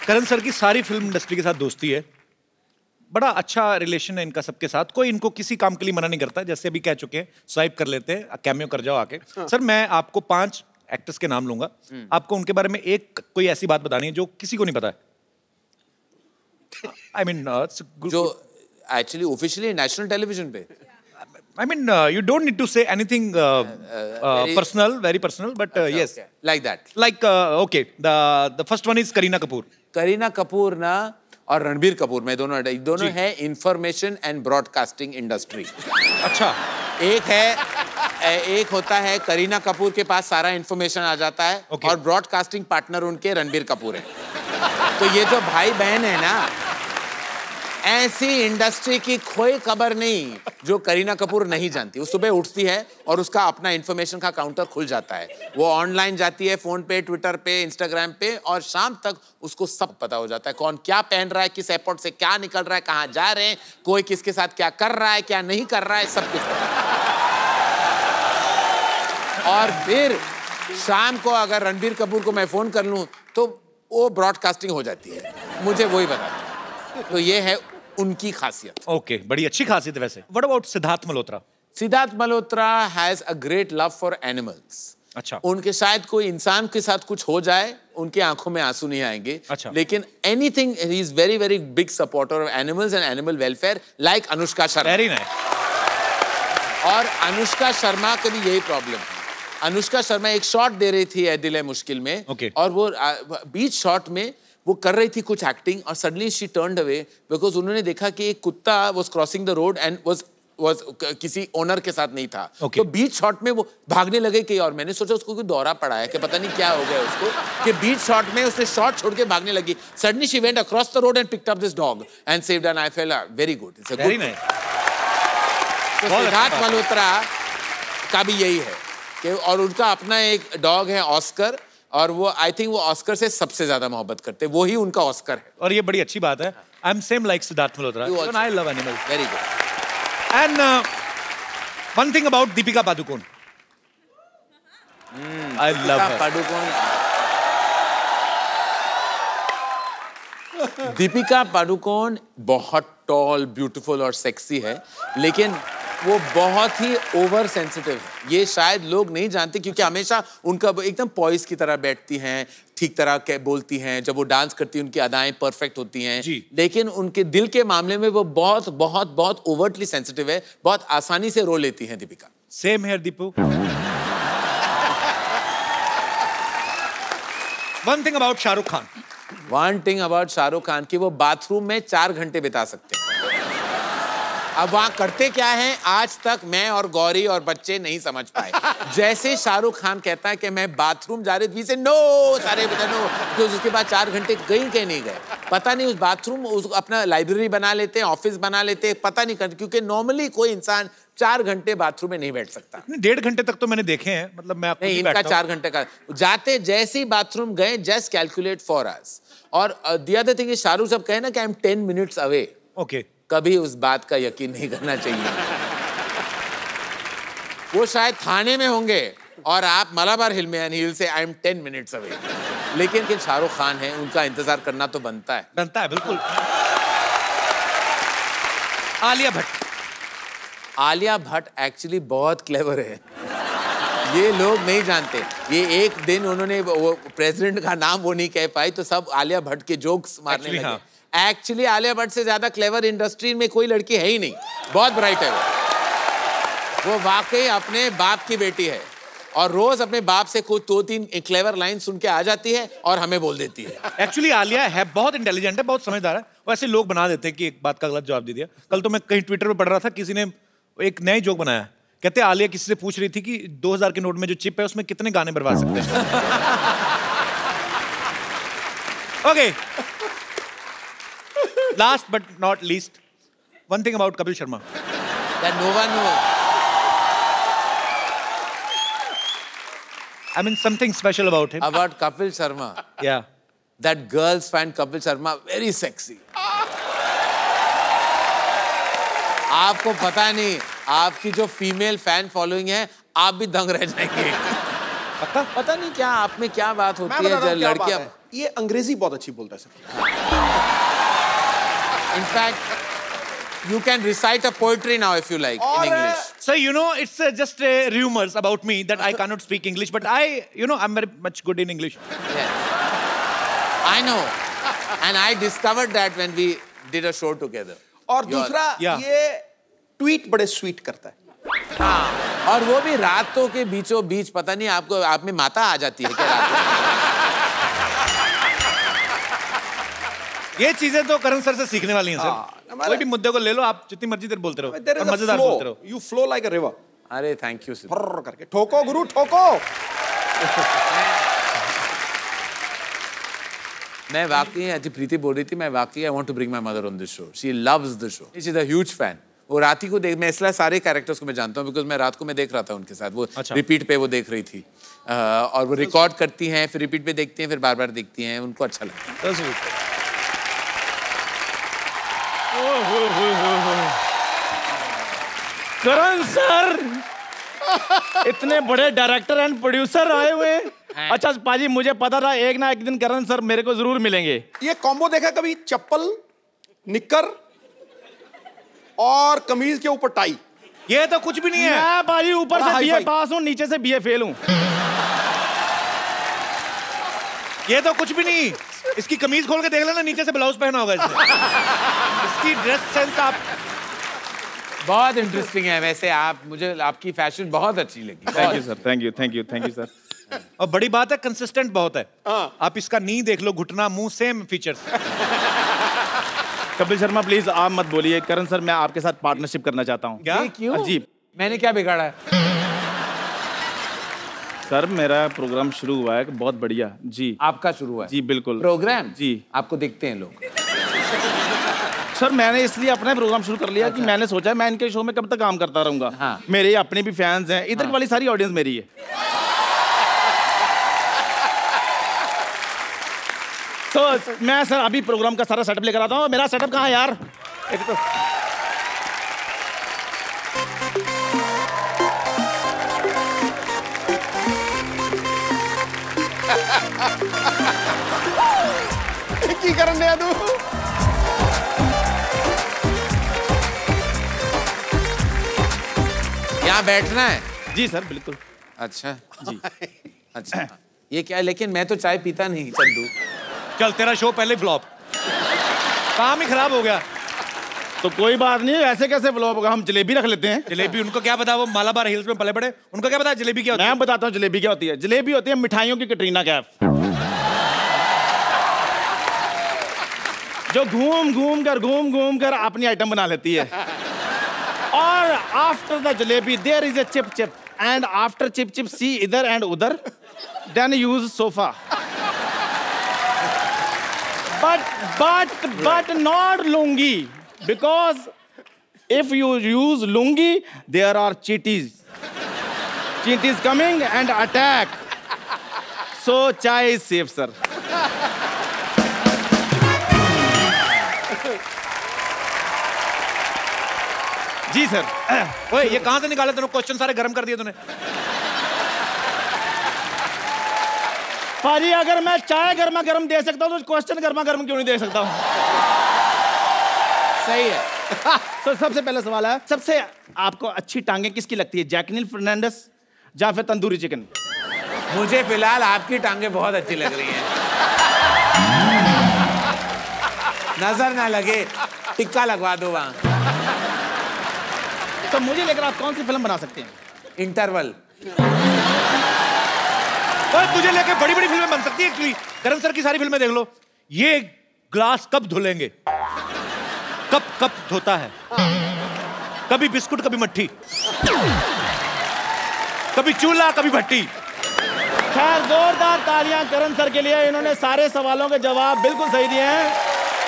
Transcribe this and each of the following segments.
करण sir की सारी film industry के साथ दोस्ती है, बड़ा अच्छा रिलेशन है इनका सबके साथ, कोई इनको किसी काम के लिए मना नहीं करता, जैसे अभी कह चुके हैं स्वाइप कर लेते हैं, कैमियो कर जाओ आके। सर मैं आपको 5 एक्टर्स के नाम लूंगा, आपको उनके बारे में एक कोई ऐसी बात बतानी है जो किसी को नहीं पता है। I mean, जो एक्चुअली ऑफिशियली नेशनल टेलीविजन पे I mean, you don't need to say anything personal, very personal, but yes. Okay. Like that. Like, okay, the first one is Kareena Kapoor. Kareena Kapoor ना और रणबीर कपूर में दोनों है इंफॉर्मेशन एंड ब्रॉडकास्टिंग इंडस्ट्री। अच्छा। एक होता है करीना कपूर के पास सारा इंफॉर्मेशन आ जाता है, और ब्रॉडकास्टिंग पार्टनर उनके रणबीर कपूर है। तो ये जो भाई बहन है ना, ऐसी इंडस्ट्री की कोई खबर नहीं जो करीना कपूर नहीं जानती। वो सुबह उठती है और उसका अपना इंफॉर्मेशन का काउंटर खुल जाता है, वो ऑनलाइन जाती है, फोन पे, ट्विटर पे, इंस्टाग्राम पे, और शाम तक उसको सब पता हो जाता है, कौन क्या पहन रहा है, किस एयरपोर्ट से क्या निकल रहा है, कहाँ जा रहे हैं, कोई किसके साथ क्या कर रहा है, क्या नहीं कर रहा है, सब कुछ पता है। और फिर शाम को अगर रणबीर कपूर को मैं फोन कर लूं तो वो ब्रॉडकास्टिंग हो जाती है, मुझे वही बता। तो ये है उनकी खासियत। ओके, बड़ी अच्छी खासियत है वैसे। What about Siddharth Malhotra? Siddharth Malhotra has a great love for animals. अच्छा। उनके शायद कोई इंसान के साथ कुछ हो जाए, उनकी आंखों में आंसू नहीं आएंगे। अच्छा। लेकिन anything, he is very very big supporter of animals and animal welfare, like Anushka Sharma. Very nice. और अनुष्का शर्मा का भी यही प्रॉब्लम है। अनुष्का शर्मा एक शॉट दे रही थी दिल है मुश्किल में, और वो बीच शॉट में वो कर रही थी कुछ एक्टिंग, और suddenly she turned away because उन्होंने देखा कि एक कुत्ता was crossing the road and was किसी ओनर के साथ नहीं था। तो बीच शॉट में वो भागने लगे कि, और मैंने सोचा उसको कोई दौरा पड़ा है कि पता नहीं क्या हो गया उसको, कि बीच शॉट में उसने शॉट छोड़ के भागने लगी। Suddenly she went across the road and picked up this dog and saved, and I felt very good, it's a good. Siddharth Malhotra का भी यही है कि, और उनका अपना एक डॉग है ऑस्कर, और वो आई थिंक वो ऑस्कर से सबसे ज्यादा मोहब्बत करते हैं, वो ही उनका ऑस्कर है। और ये बड़ी अच्छी बात है। I am same like Siddharth Malhotra, and I love animals. Very good. And one thing about Deepika Padukone, I love her. Deepika Padukone बहुत टॉल, ब्यूटीफुल और सेक्सी है, लेकिन वो बहुत ही ओवर सेंसिटिव है। ये शायद लोग नहीं जानते, क्योंकि हमेशा उनका एकदम पॉइस की तरह बैठती हैं, ठीक तरह बोलती हैं, जब वो डांस करती हैं उनकी अदाएं परफेक्ट होती हैं, लेकिन उनके दिल के मामले में वो बहुत बहुत बहुत ओवरटली सेंसिटिव है, बहुत आसानी से रो लेती हैं Deepika. Same here Deepu. One thing about Shahrukh Khan. One thing about Shahrukh Khan कि वो बाथरूम में 4 घंटे बिता सकते हैं। अब वहां करते क्या हैं, आज तक मैं और गौरी और बच्चे नहीं समझ पाए। जैसे शाहरुख खान कहता है कि मैं बाथरूम जा रही थी, से नो, सारे बता नो, तो उसके बाद 4 घंटे कहीं नहीं गए, पता नहीं। उस बाथरूम अपना लाइब्रेरी बना लेते हैं, ऑफिस बना लेते हैं, पता नहीं करते, क्योंकि नॉर्मली कोई इंसान 4 घंटे बाथरूम में नहीं बैठ सकता। 1.5 घंटे तक तो मैंने देखे हैं, मतलब मैं नहीं, इनका 4 घंटे का जाते, जैसे ही बाथरूम गए, जस्ट कैलकुलेट फॉर अस। और the other thing is, Shahrukh साहब कहे ना कि I am 10 minutes away, okay, कभी उस बात का यकीन नहीं करना चाहिए। वो शायद थाने में होंगे और आप मलाबार हिल में, हिल से आई एम 10 मिनट्स अवे, लेकिन शाहरुख खान है, उनका इंतजार करना तो बनता है बिल्कुल। आलिया भट्ट। आलिया भट्ट एक्चुअली बहुत क्लेवर है, ये लोग नहीं जानते। ये एक दिन उन्होंने वो प्रेसिडेंट का नाम वो नहीं कह पाई, तो सब आलिया भट्ट के जोक्स मारने लगे। एक्चुअली आलिया भट्ट से ज्यादा क्लेवर इंडस्ट्री में कोई लड़की है ही नहीं, बहुत ब्राइट है वो वाकई अपने बाप की बेटी है, और रोज अपने बाप से कुछ 2-3 क्लेवर लाइन सुन के आ जाती है और हमें बोल देती है। एक्चुअली आलिया है बहुत इंटेलिजेंट है, बहुत समझदार है, वैसे लोग बना देते हैं कि एक बात का गलत जवाब दे दिया। कल तो मैं कहीं ट्विटर पे पढ़ रहा था, किसी ने एक नया जोक बनाया, कहते आलिया किसी से पूछ रही थी कि 2000 के नोट में जो चिप है उसमें कितने गाने बर्बाद सकते हैं। Okay, last but not least, one thing about Kapil Sharma that no one knows. I mean, something special about him. About Kapil Sharma. Yeah. That girls find Kapil Sharma very sexy. आपको पता नहीं, आपकी जो female fan following है, आप भी दंग रह जाएंगे। पता नहीं क्या आप में क्या बात होती है जब लड़कियां ये अंग्रेजी बहुत अच्छी बोलता है sir. In fact you can recite a poetry now if you like in English. So you know, it's just rumors about me that I cannot speak English, but I'm very much good in English. Yeah. I know, and I discovered that when we did a show together. और दूसरा ये tweet बड़े sweet करता है। हाँ, और वो भी रातों के बीचों बीच, पता नहीं आपको, आप में माता आ जाती है क्या रात में? ये चीजें तो करण सर से सीखने वाली हैं सर। कोई भी मुद्दे को ले लो, आप जितनी मर्जी देर बोलते रहो और मजेदार बोलते रहो। You flow like a river. अरे थैंक यू फर्र करके ठोको गुरु ठोको। मैं वाकई, आज प्रीति बोल रही थी, मैं वाकई I want to bring my mother on this show. She loves the show, she is a huge fan. वो रात को देख, मैं इसलिए सारे कैरेक्टर्स को मैं जानता हूँ बिकॉज मैं रात को मैं देख रहा था उनके साथ, वो रिपीट पे वो देख रही थी और वो रिकॉर्ड करती हैं, फिर रिपीट पे देखती हैं, फिर बार बार देखती हैं, उनको अच्छा लगता है। करण सर इतने बड़े डायरेक्टर एंड प्रोड्यूसर आए हुए। अच्छा पाजी, मुझे पता था एक ना एक दिन करण सर मेरे को जरूर मिलेंगे। ये कॉम्बो देखा कभी? चप्पल, निक्कर और कमीज के ऊपर टाई। ये तो कुछ भी नहीं है। मैं पाजी ऊपर से बीए पास हूँ, नीचे से बीए फेल हूँ। ये तो कुछ भी नहीं। इसकी कमीज खोल के देख लेना, नीचे से ब्लाउज पहना होगा इसने। इसकी ड्रेस सेंस आप बहुत इंटरेस्टिंग है वैसे। आप, मुझे आपकी फैशन बहुत अच्छी लगी। Thank you sir, thank you thank you thank you sir. और बड़ी बात है, कंसिस्टेंट बहुत है। आप इसका नी देख लो, घुटना, मुंह, same features. Kapil Sharma please आप मत बोलिए। करण सर मैं आपके साथ पार्टनरशिप करना चाहता हूँ। क्या? क्यों? अजीब, मैंने क्या बिगाड़ा है? सर मेरा प्रोग्राम शुरू हुआ है, बहुत बढ़िया जी। आपका शुरू हुआ है? जी बिल्कुल। प्रोग्राम जी आपको देखते हैं लोग? सर मैंने इसलिए अपना प्रोग्राम शुरू कर लिया कि मैंने सोचा मैं इनके शो में कब तक काम करता रहूंगा। हाँ। मेरे अपने भी फैंस हैं, इधर वाली सारी ऑडियंस मेरी है। तो मैं सर अभी प्रोग्राम का सारा सेटअप लेकर आता हूँ। मेरा सेटअप कहाँ है यार? एक तो की करने आ तू? यहाँ बैठना है? जी सर बिल्कुल। अच्छा जी। अच्छा ये क्या है? लेकिन मैं तो चाय पीता नहीं चंदू। चल तेरा शो पहले फ्लॉप, काम ही खराब हो गया। तो कोई बात नहीं, ऐसे कैसे फ्लॉप होगा? हम जलेबी रख लेते हैं। जलेबी? उनको क्या पता, वो मालाबार हिल्स में पले बड़े, उनको क्या पता जलेबी क्या होती है? मैं बताता हूँ जलेबी क्या होती है। जलेबी होती है मिठाइयों की कटरीना कैफ, जो घूम घूम कर अपनी आइटम बना लेती है। और after the jalebi there is a chip chip, and after chip chip see इधर एंड उधर, then use sofa. but not lungi, because if you use lungi there are cheaties coming and attack, so chai is safe sir. जी sir. ओए ये कहां से निकाले तूने? Question सारे गर्म कर दिए तूने। पाजी अगर मैं चाय गर्मा गर्म दे सकता हूँ तो क्वेश्चन गर्मा गर्म क्यों नहीं दे सकता हूँ? सही है। तो सबसे पहला सवाल है, सबसे आपको अच्छी टांगे किसकी लगती है, जैकलिन फर्नांडिस या फिर तंदूरी चिकन? मुझे फिलहाल आपकी टांगे बहुत अच्छी लग रही हैं। नजर ना लगे, टिक्का लगवा दो वहां। तो मुझे लेकर आप कौन सी फिल्म बना सकते हैं? इंटरवल। तुझे लेके बड़ी बड़ी फिल्में बन सकती है एक्चुअली। करण सर की सारी फिल्में देख लो। ये ग्लास कब धुलेंगे, कब धोता है, कभी बिस्कुट कभी मट्ठी, कभी चूल्हा कभी भट्टी। खैर जोरदार तालियां करण सर के लिए, इन्होंने सारे सवालों के जवाब बिल्कुल सही दिए हैं।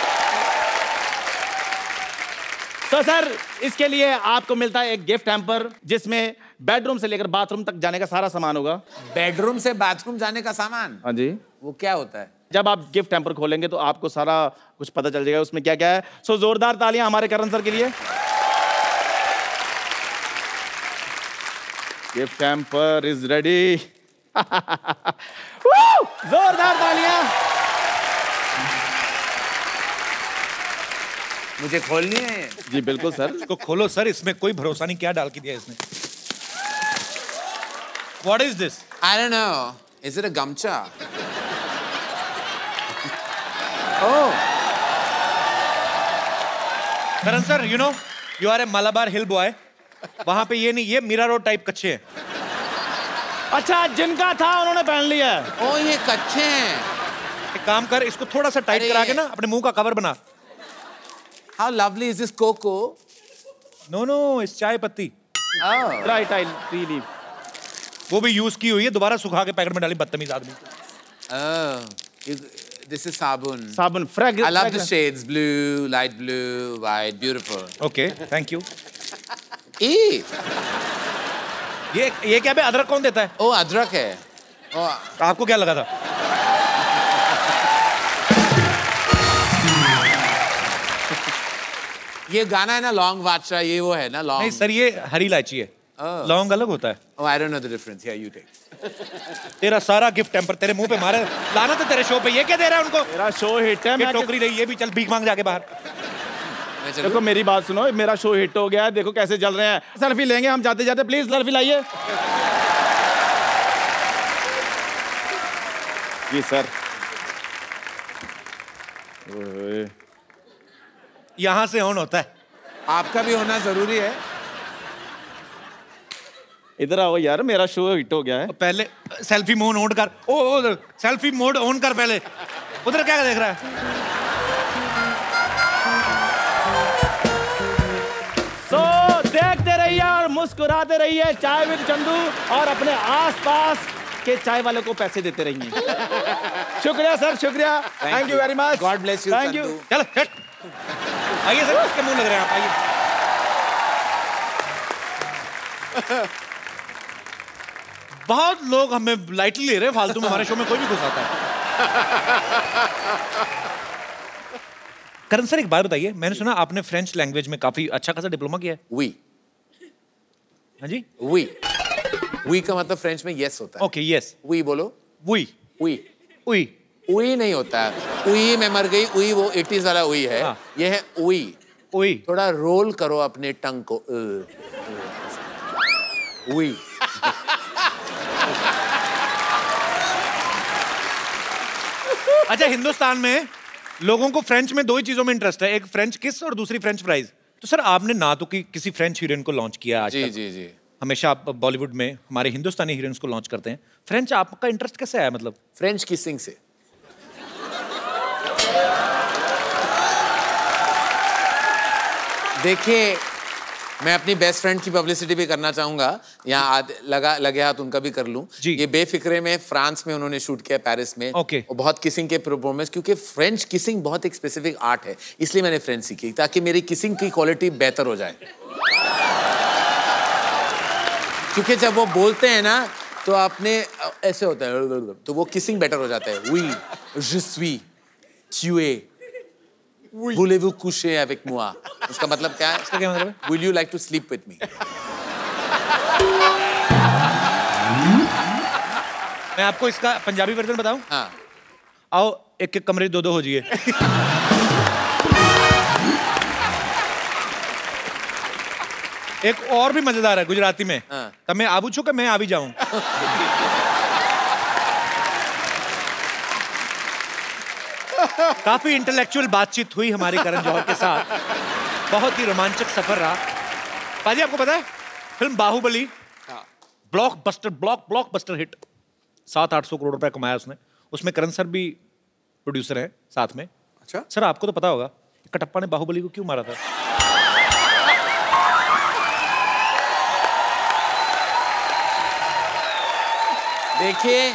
तो सर इसके लिए आपको मिलता है एक गिफ्ट हैम्पर, जिसमें बेडरूम से लेकर बाथरूम तक जाने का सारा सामान होगा। बेडरूम से बाथरूम जाने का सामान? हाँ जी। वो क्या होता है? जब आप गिफ्ट हैम्पर खोलेंगे तो आपको सारा कुछ पता चल जाएगा उसमें क्या क्या है। सो जोरदार तालियां हमारे करण सर के लिए। Gift hamper is ready. जोरदार तालियां। मुझे खोलनी है। जी बिल्कुल सर। इसको खोलो सर, इसमें कोई भरोसा नहीं, क्या डाल के दिया इसने। What is this? I don't know. Is it a gamcha? Oh. Karan sir, you know, you are a Malabar hill boy. वहाँ पे ये नहीं, ये मीरा रोड टाइप कच्चे हैं। अच्छा, जिनका था उन्होंने पहन लिया है। ओ, ये कच्चे हैं। एक काम कर, इसको थोड़ा सा टाइट करा के ना अपने मुंह का कवर बना। How lovely is this cocoa? No, no, इस चाय पत्ती। Oh. Right, I really. वो भी यूज की हुई है, दोबारा सुखा के पैकेट में डाली, बदतमीज आदमी। Oh. This is sabun. Sabun, fragrance. I love the shades: blue, light blue, white, beautiful. Okay, thank you. ये क्या बे, अदरक कौन देता है? ओ, अदरक है। ओ, आपको क्या लगा था? ये गाना है ना लौंग बादशाह, ये वो है ना लौंग। नहीं सर, ये हरी इलायची है। लौंग अलग होता है। Oh, I don't know the difference. Yeah, you take. तेरा सारा गिफ्ट टेम्पर तेरे मुंह पे मारे, लाना तो तेरे शो पे। ये क्या दे रहा है उनको? मेरा शो हिट है। ये टोकरी रही, ये भी चल भीख मांग जाके बाहर। देखो मेरी बात सुनो, मेरा शो हिट हो गया है, देखो कैसे चल रहे हैं। सेल्फी लेंगे हम जाते जाते, प्लीज सेल्फी लाइए। जी सर। यहाँ से ऑन होता है। आपका भी होना जरूरी है। इधर आओ यार, मेरा शो हिट हो गया है। पहले सेल्फी मोड ऑन कर। ओ सेल्फी मोड ऑन कर पहले। उधर क्या देख रहा है? सो देखते रहिए और मुस्कुराते रहिए चाय विद चंदू, और अपने आसपास के चाय वालों को पैसे देते रहिए। शुक्रिया सर, शुक्रिया। Thank you very much. God bless you. Thank you. चल आइए सर, इसके मुंह लग रहे हैं आप, आइए। बहुत लोग हमें लाइटली ले रहे हैं, फालतू में हमारे शो में कोई भी घुस आता है। करण सर, एक बात बताइए, मैंने सुना आपने फ्रेंच लैंग्वेज में काफी अच्छा खासा डिप्लोमा किया है। वी। हाँ जी। वी का मतलब फ्रेंच में यस होता है। Okay, yes. वी बोलो। वी। उई नहीं होता है। उई में मर गई, उई वो 80s वाला उई है। हाँ। ये है उई। थोड़ा रोल करो अपने टंग को। उई। अच्छा, हिंदुस्तान में लोगों को फ्रेंच में दो ही चीजों में इंटरेस्ट है, एक फ्रेंच किस और दूसरी फ्रेंच फ्राइज। तो सर आपने ना तो किसी फ्रेंच हीरोइन को लॉन्च किया आज तक। जी। हमेशा आप बॉलीवुड में हमारे हिंदुस्तानी हीरोइंस को लॉन्च करते हैं। फ्रेंच आपका इंटरेस्ट कैसे आया? मतलब फ्रेंच किसिंग से। देखिए, मैं अपनी बेस्ट फ्रेंड की पब्लिसिटी भी करना चाहूंगा। यहाँ लगे हाथ उनका भी कर लूं। ये बेफिक्रे में फ्रांस में उन्होंने शूट किया, पेरिस में। ओके। और बहुत किसिंग के परफॉर्मेंस, क्योंकि फ्रेंच किसिंग बहुत एक स्पेसिफिक आर्ट है, इसलिए मैंने फ्रेंच सीखी ताकि मेरी किसिंग की क्वालिटी बेहतर हो जाए। क्योंकि जब वो बोलते हैं ना तो आपने ऐसे होता है, तो वो किसिंग बेटर हो जाता है। Oui, je suis, tu es, voulez-vous coucher avec moi? उसका मतलब क्या है? इसका क्या मतलब है? Will you like to sleep with me? मैं आपको इसका पंजाबी वर्जन बताऊं? हाँ। आओ एक एक कमरे दो हो जाइए। एक और भी मजेदार है गुजराती में। हाँ। तब मैं आबू छू कि मैं आ भी जाऊं। काफी इंटेलेक्चुअल बातचीत हुई हमारी करण जौहर के साथ, बहुत ही रोमांचक सफर रहा। पाजी, आपको पता है film Baahubali blockbuster hit, 700-800 crore रुपए कमाया उसने। उसमें करण सर भी प्रोड्यूसर हैं साथ में। अच्छा सर, आपको तो पता होगा कटप्पा ने बाहुबली को क्यों मारा था? देखिए,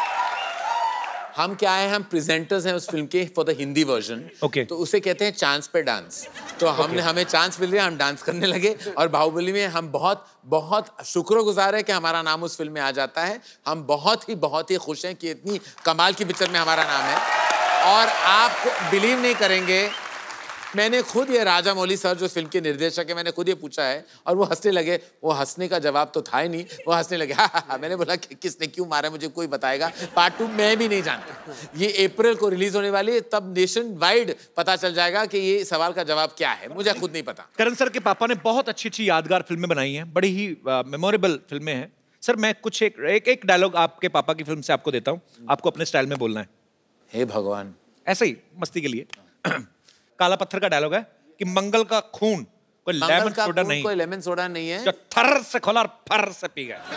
हम क्या है, हम प्रेजेंटर्स हैं उस फिल्म के for the Hindi version. Okay. तो उसे कहते हैं चांस पे डांस। तो हमें चांस मिल गया, हम डांस करने लगे। और बाहुबली में हम बहुत शुक्रगुजार है कि हमारा नाम उस फिल्म में आ जाता है। हम बहुत ही खुश हैं कि इतनी कमाल की पिक्चर में हमारा नाम है। और आप बिलीव नहीं करेंगे, मैंने खुद ये राजा मौली सर जो फिल्म के निर्देशक है, मैंने खुद ये पूछा है और वो हंसने लगे। वो हंसने का जवाब तो था ही नहीं, वो हंसने लगे। हाँ। मैंने बोला कि किसने क्यों मारा मुझे कोई बताएगा। पार्ट 2 मैं भी नहीं जानता। ये अप्रैल को रिलीज होने वाली है, तब नेशन वाइड पता चल जाएगा कि ये सवाल का जवाब क्या है। मुझे खुद नहीं पता। करण सर के पापा ने बहुत अच्छी यादगार फिल्में बनाई हैं, बड़ी ही मेमोरेबल फिल्में हैं। सर मैं कुछ एक डायलॉग आपके पापा की फिल्म से आपको देता हूँ, आपको अपने स्टाइल में बोलना है। हे भगवान, ऐसे ही मस्ती के लिए। काला पत्थर का डायलॉग है कि मंगल का खून कोई लेमन सोडा नहीं, कोई लेमन सोडा नहीं है जो थर से खोला और फर से पी गया।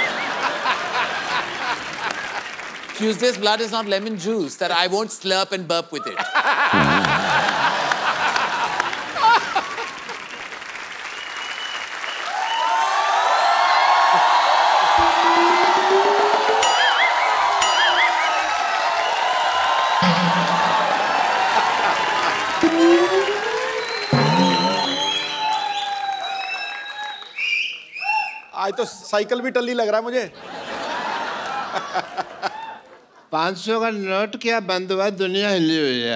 Tuesday's blood is not lemon juice that I won't slurp and burp with it. आज तो साइकिल भी टल्ली लग रहा है मुझे। 500 का नोट क्या बंद हुआ, दुनिया हिली हुई है।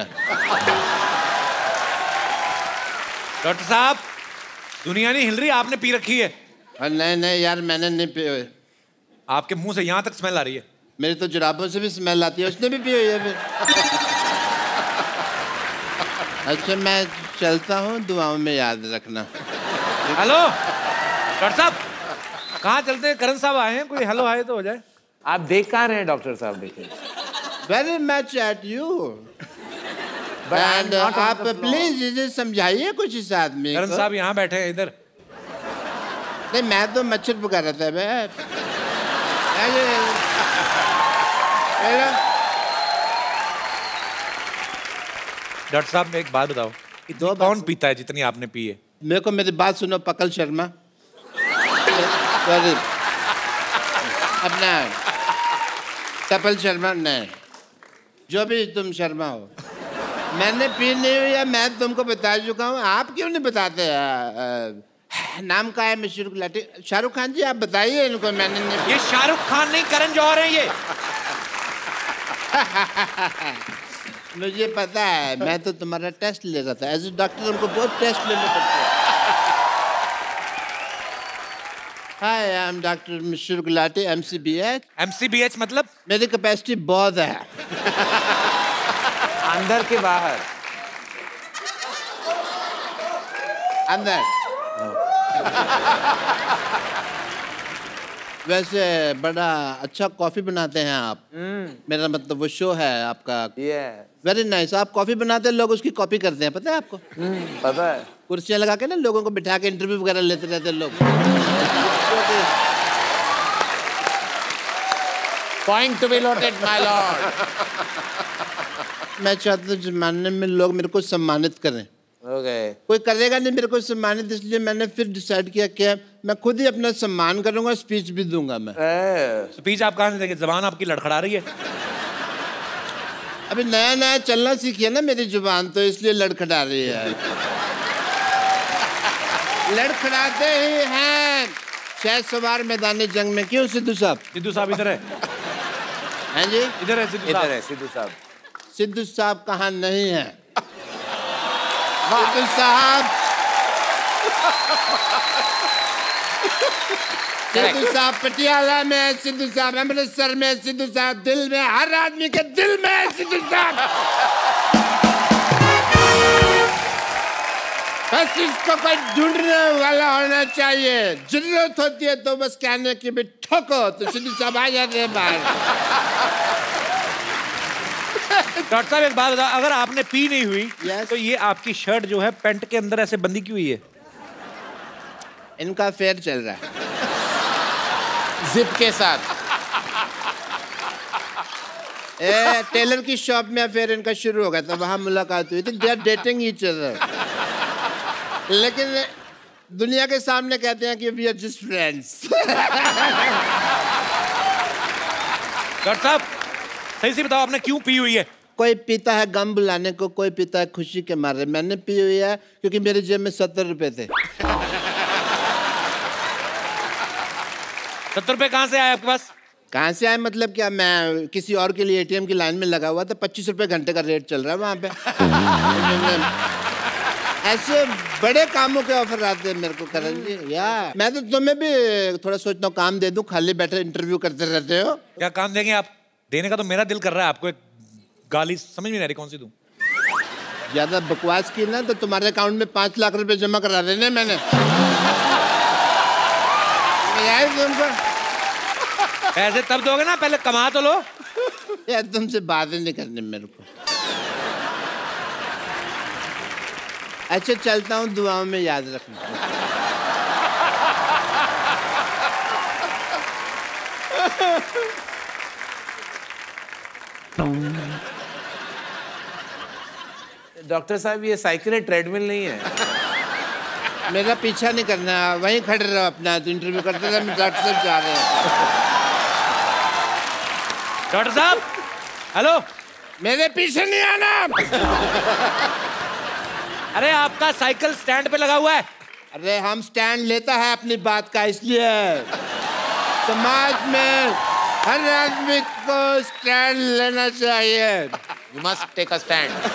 डॉक्टर साहब, दुनिया नहीं हिल रही, आपने पी रखी है। नहीं यार, मैंने नहीं पी हुई। आपके मुंह से यहाँ तक स्मेल आ रही है। मेरी तो जुराबों से भी स्मेल आती है, उसने भी पी हुई है फिर। अच्छा मैं चलता हूँ, दुआओं में याद रखना। हेलो डॉक्टर साहब, कहाँ चलते हैं? करण साहब आए हैं, कोई हेलो हाय तो हो जाए। आप देख कहाँ रहे हैं डॉक्टर साहब? देखिए। Very much at you. आप प्लीज इसे समझाइए कुछ इस आदमी को। करण साहब यहाँ बैठे हैं इधर। नहीं मैं तो मच्छर पका रहा था मैं। डॉक्टर साहब एक बात बताओ, इतनी कौन पीता है जितनी आपने पी है? मेरे को मेरी बात सुनो पकल शर्मा। अपना कपिल शर्मा, नहीं जो भी तुम शर्मा हो, मैंने पी नहीं हुई है, मैं तुमको बता चुका हूँ। आप क्यों नहीं बताते? नाम का है मिस्टर गुलाटी। शाहरुख खान जी आप बताइए इनको। मैंने नहीं। ये शाहरुख खान नहीं, करण जौहर है ये। मुझे पता है, मैं तो तुम्हारा टेस्ट ले रहा था। एज ए डॉक्टर हमको बहुत टेस्ट लेने पड़ते हैं। Hi, I'm Dr. Mishra Gulati, MCBH. MCBH मतलब? मेरी कैपेसिटी बहुत है। अंदर के बाहर? अंदर। वैसे बड़ा अच्छा कॉफी बनाते हैं आप। मेरा मतलब वो शो है आपका। Very nice. आप कॉफी बनाते हैं, लोग उसकी कॉपी करते हैं, पता है आपको? पता है। कुर्सियां लगा के ना लोगों को बिठा के इंटरव्यू वगैरह लेते रहते लोग। Point to be noted, my lord. मैं चाहता हूँ जमाने में लोग मेरे को सम्मानित करें। कोई करेगा नहीं मेरे को सम्मानित, इसलिए मैंने फिर डिसाइड किया कि मैं खुद ही अपना सम्मान करूंगा, स्पीच भी दूंगा मैं। स्पीच आप कहाँ से देंगे? जुबान आपकी लड़खड़ा रही है। अभी नया नया चलना सीखी है ना मेरी जुबान, तो इसलिए लड़खड़ा रही है। लड़खड़ाते ही हैं शहद सवार मैदानी जंग में। क्यों सिद्धू साहब? सिद्धू साहब इधर है। हैं जी? इधर है सिद्धू इधर है सिद्धू साहब। सिद्धू साहब कहाँ नहीं है? सिद्धू साहब, सिद्धू साहब पटियाला में है, सिद्धू साहब अमृतसर में, सिद्धू साहब दिल में, हर आदमी के दिल में है सिद्धू साहब। बस इसको कोई ढूंढने वाला होना चाहिए। जरूरत होती है तो बस कहने की भी ठोको तो सिद्धू साहब आ जाते हैं बाहर। डॉक्टर साहब एक बात बताओ, अगर आपने पी नहीं हुई तो ये आपकी शर्ट जो है पैंट के अंदर ऐसे बंदी क्यों हुई है? इनका फेयर चल रहा है जिप के साथ। टेलर की शॉप में फिर इनका शुरू हो गया था, वहां मुलाकात हुई थी। They are dating each other, लेकिन दुनिया के सामने कहते हैं कि we are just friends. Doctor साहब सही से बताओ, आपने क्यों पी हुई है? कोई पीता है गम बुलाने को, कोई पीता है खुशी के मारे। मैंने पी हुई है क्योंकि मेरे जेब में 70 रुपए थे। 70 रुपए कहाँ से आए आपके पास? कहाँ से आए मतलब क्या? मैं किसी और के लिए एटीएम की लाइन में लगा हुआ था। 25 रुपए घंटे का रेट चल रहा है वहाँ पे। ऐसे बड़े कामों के ऑफर आते हैं मेरे को करण जी। या मैं तो तुम्हें भी थोड़ा सोचता हूँ काम दे दूं, खाली बैठे इंटरव्यू करते रहते हो। क्या काम देंगे आप? देने का तो मेरा दिल कर रहा है आपको। एक गाली समझ में नहीं आ रही, कौन सी दूं? ज्यादा बकवास की ना तो तुम्हारे अकाउंट में 5 लाख रुपए जमा करा देने मैंने। तुमको ऐसे तब दोगे ना, पहले कमा तो लो। यार तुमसे बातें नहीं करनी मेरे को। अच्छा चलता हूँ, दुआओं में याद रखना। डॉक्टर साहब ये साइकिल है, ट्रेडमिल नहीं है। मेरा पीछा नहीं करना, वहीं खड़े रहो अपना, तो इंटरव्यू करते रहे। डॉक्टर साहब जा रहे हैं। डॉक्टर साहब हेलो, मेरे पीछे नहीं आना। अरे आपका साइकिल स्टैंड पे लगा हुआ है। अरे हम स्टैंड लेता है अपनी बात का, इसलिए समाज में हर आदमी को स्टैंड लेना चाहिए। You must take a stand.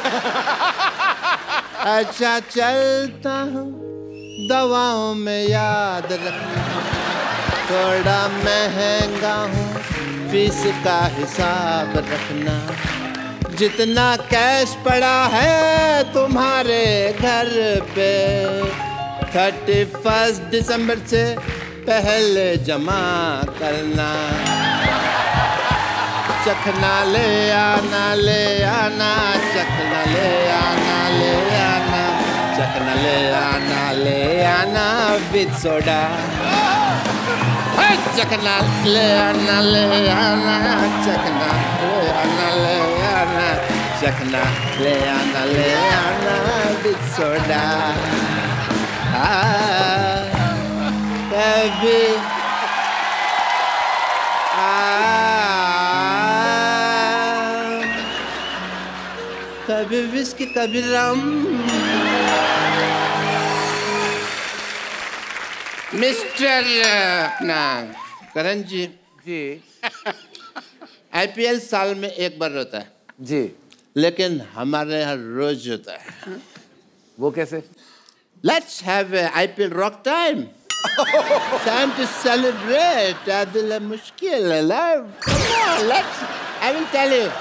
अच्छा चलता हूँ, दवाओं में याद रखना, थोड़ा महंगा हूँ, फीस का हिसाब रखना। जितना कैश पड़ा है तुम्हारे घर पे 31 दिसंबर से पहले जमा करना। चखना ले आना, ले आना, चखना ले आना, ले आना, चखना ले आना, ले आना विद सोडा। चखना ले आना, ले आना, चखना ले आना, ले आना, चखना ले आना, ले आना विद सोडा। कभी कभी विस्की कभी रम। मिस्टर अपना करण जी, आईपीएल साल में एक बार होता है जी, लेकिन हमारे यहाँ रोज होता है। वो कैसे? Let's have IPL rock time. Time to celebrate. दिल मुश्किल है live. Come on, let's, I will tell you.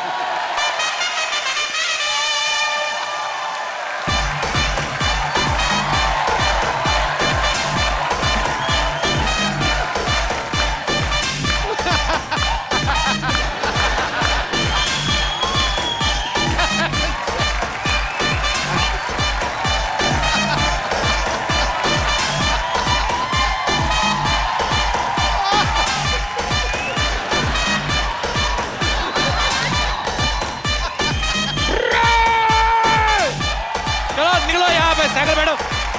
Cycle बैठो,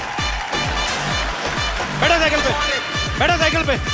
बैठो साइकिल पे, बैठो साइकिल पे।